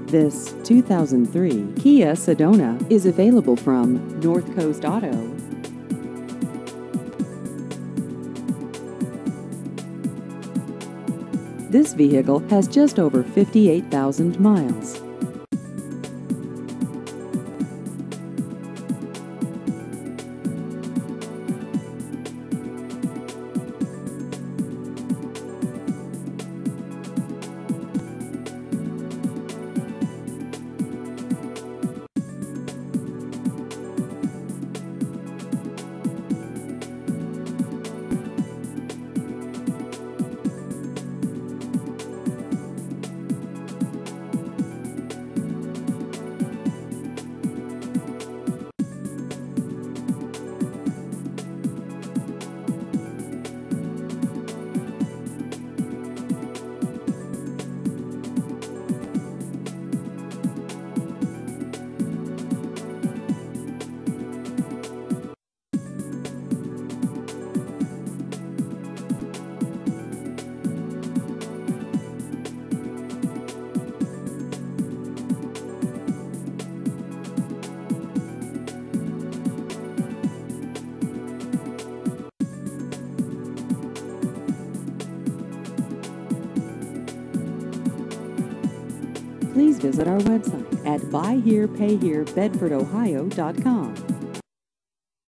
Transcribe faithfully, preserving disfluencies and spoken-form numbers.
This two thousand three Kia Sedona is available from North Coast Auto. This vehicle has just over fifty-eight thousand miles. Please visit our website at buy here pay here bedford ohio dot com.